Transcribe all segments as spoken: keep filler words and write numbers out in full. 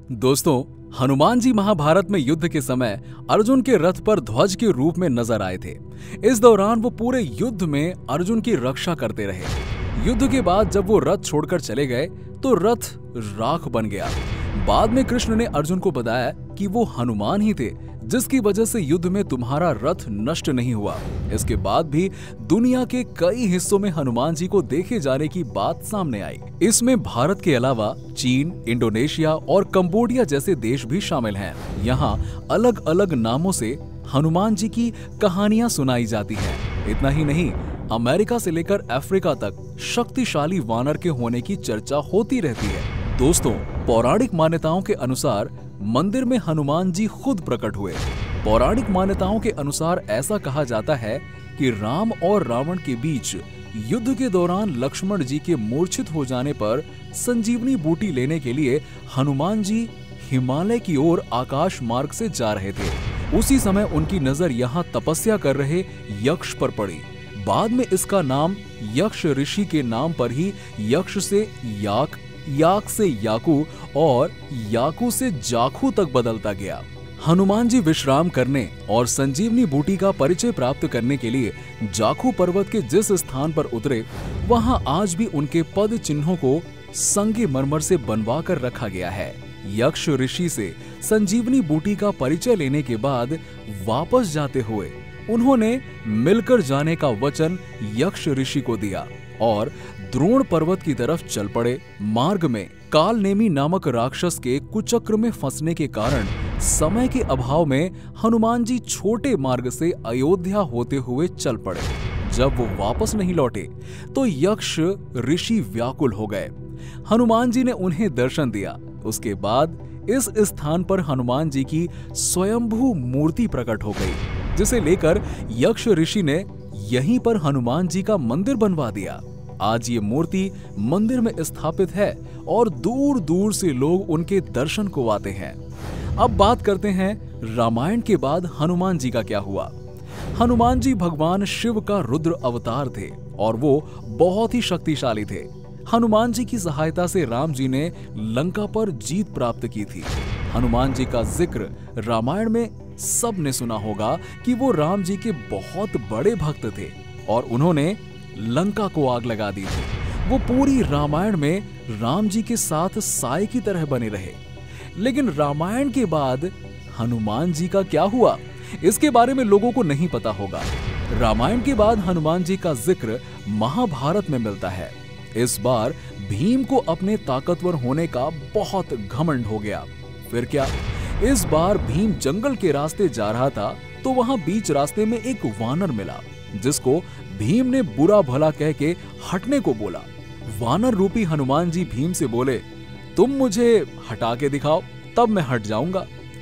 दोस्तों, हनुमान जी महाभारत में युद्ध के समय अर्जुन के रथ पर ध्वज के रूप में नजर आए थे। इस दौरान वो पूरे युद्ध में अर्जुन की रक्षा करते रहे। युद्ध के बाद जब वो रथ छोड़कर चले गए तो रथ राख बन गया। बाद में कृष्ण ने अर्जुन को बताया कि वो हनुमान ही थे जिसकी वजह से युद्ध में तुम्हारा रथ नष्ट नहीं हुआ। इसके बाद भी दुनिया के कई हिस्सों में हनुमान जी को देखे जाने की बात सामने आई। इसमें भारत के अलावा चीन, इंडोनेशिया और कंबोडिया जैसे देश भी शामिल हैं। यहाँ अलग अलग नामों से हनुमान जी की कहानियां सुनाई जाती हैं। इतना ही नहीं, अमेरिका से लेकर अफ्रीका तक शक्तिशाली वानर के होने की चर्चा होती रहती है। दोस्तों, पौराणिक मान्यताओं के अनुसार मंदिर में हनुमान जी खुद प्रकट हुए। पौराणिक मान्यताओं के अनुसार ऐसा कहा जाता है कि राम और रावण के बीच युद्ध के दौरान लक्ष्मण जी के मूर्छित हो जाने पर संजीवनी बूटी लेने के लिए हनुमान जी हिमालय की ओर आकाश मार्ग से जा रहे थे। उसी समय उनकी नजर यहाँ तपस्या कर रहे यक्ष पर पड़ी। बाद में इसका नाम यक्ष ऋषि के नाम पर ही यक्ष से याक, याक से याकू और याकू से जाखू तक बदलता गया। हनुमान जी विश्राम करने और संजीवनी बूटी का परिचय प्राप्त करने के लिए जाखू पर्वत के जिस स्थान पर उतरे, वहां आज भी उनके पद चिन्हों को संगमरमर से बनवा कर रखा गया है। यक्ष ऋषि से संजीवनी बूटी का परिचय लेने के बाद वापस जाते हुए उन्होंने मिलकर जाने का वचन यक्ष ऋषि को दिया और द्रोण पर्वत की तरफ चल पड़े। मार्ग में कालनेमी नामक राक्षस के कुचक्र में फंसने के कारण समय के अभाव में हनुमान जी छोटे मार्ग से अयोध्या होते हुए चल पड़े। जब वो वापस नहीं लौटे तो यक्ष ऋषि व्याकुल हो गए। हनुमान जी ने उन्हें दर्शन दिया। उसके बाद इस स्थान पर हनुमान जी की स्वयंभू मूर्ति प्रकट हो गई, जिसे लेकर यक्ष ऋषि ने यहीं पर हनुमान जी का मंदिर बनवा दिया। आज ये मूर्ति मंदिर में स्थापित है और दूर दूर से लोग उनके दर्शन को आते हैं। अब बात करते हैं रामायण के बाद हनुमान जी का क्या हुआ। हनुमान जी भगवान शिव का रुद्र अवतार थे और वो बहुत ही शक्तिशाली थे। हनुमान जी की सहायता से राम जी ने लंका पर जीत प्राप्त की थी। हनुमान जी का जिक्र रामायण में सबने सुना होगा कि वो राम जी के बहुत बड़े भक्त थे और उन्होंने लंका को आग लगा दी थी। वो पूरी रामायण में राम जी के साथ साए की तरह बने रहे। लेकिन रामायण के बाद हनुमान जी का क्या हुआ, इसके बारे में लोगों को नहीं पता होगा। रामायण के बाद हनुमान जी का जिक्र महाभारत में मिलता है। इस बार भीम को अपने ताकतवर होने का बहुत घमंड हो गया। फिर क्या, इस बार भीम जंगल के रास्ते जा रहा था तो वहां बीच रास्ते में एक वानर मिला, जिसको भीम ने बुरा भला कह के हटने को बोला। वानर रूपी हनुमान जी भीम से बोले, तुम मुझे हटा के दिखाओ, तब मैं हट जाऊंगा।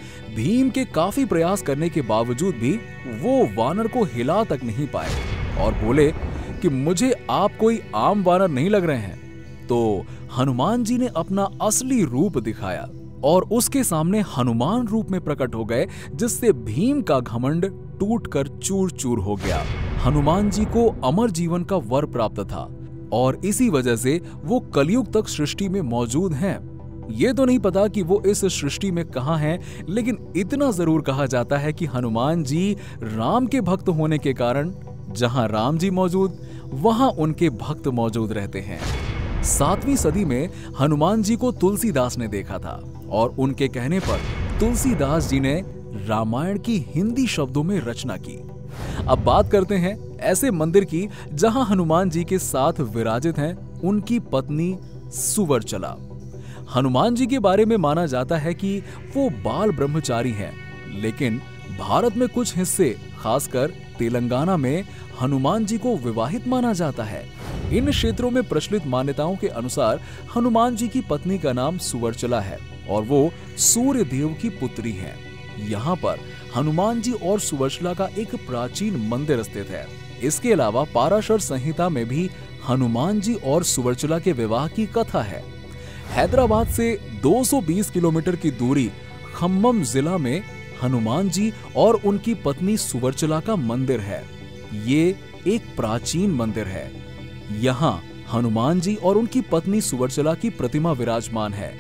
भीम के काफी प्रयास करने के बावजूद भी वो वानर को हिला तक नहीं पाए और बोले कि मुझे आप कोई आम वानर नहीं लग रहे हैं। तो हनुमान जी ने अपना असली रूप दिखाया और उसके सामने हनुमान रूप में प्रकट हो गए, जिससे भीम का घमंड टूटकर चूर चूर हो गया। हनुमान जी को अमर जीवन का वर प्राप्त था और इसी वजह से वो कलयुग तक सृष्टि में मौजूद हैं। ये तो नहीं पता कि वो इस सृष्टि में कहां हैं, लेकिन इतना जरूर कहा जाता है कि हनुमान जी राम के भक्त होने के कारण जहां राम जी मौजूद, वहां उनके भक्त मौजूद रहते हैं। सातवीं सदी में हनुमान जी को तुलसीदास ने देखा था और उनके कहने पर तुलसीदास जी ने रामायण की हिंदी शब्दों में रचना की। अब बात करते हैं ऐसे मंदिर की जहां हनुमान जी के साथ विराजित हैं उनकी पत्नी सुवर्चला। हनुमान जी के बारे में माना जाता है कि वो बाल ब्रह्मचारी हैं, लेकिन भारत में कुछ हिस्से, खासकर तेलंगाना में, हनुमान जी को विवाहित माना जाता है। इन क्षेत्रों में प्रचलित मान्यताओं के अनुसार हनुमान जी की पत्नी का नाम सुवर्चला है और वो सूर्य देव की पुत्री हैं। यहाँ पर हनुमान जी और सुवर्चला का एक प्राचीन मंदिर स्थित है। इसके अलावा पाराशर संहिता में भी हनुमान जी और सुवर्चला के विवाह की कथा है। हैदराबाद से दो सौ बीस किलोमीटर की दूरी खम्मम जिला में हनुमान जी और उनकी पत्नी सुवर्चला का मंदिर है। ये एक प्राचीन मंदिर है। यहाँ हनुमान जी और उनकी पत्नी सुवर्चला की प्रतिमा विराजमान है।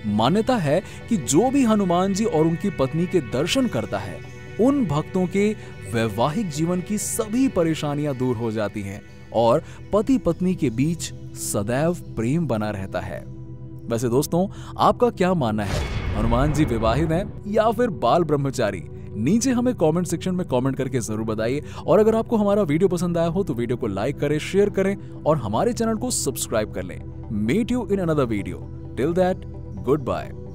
मान्यता है कि जो भी हनुमान जी और उनकी पत्नी के दर्शन करता है, उन भक्तों के वैवाहिक जीवन की सभी परेशानियां दूर हो जाती हैं और पति पत्नी के बीच सदैव प्रेम बना रहता है। वैसे दोस्तों, आपका क्या मानना है? हनुमान जी विवाहित हैं या फिर बाल ब्रह्मचारी? नीचे हमें कमेंट सेक्शन में कमेंट करके जरूर बताइए। और अगर आपको हमारा वीडियो पसंद आया हो तो वीडियो को लाइक करें, शेयर करें और हमारे चैनल को सब्सक्राइब कर लें। Meet you in another video. Till that, good bye.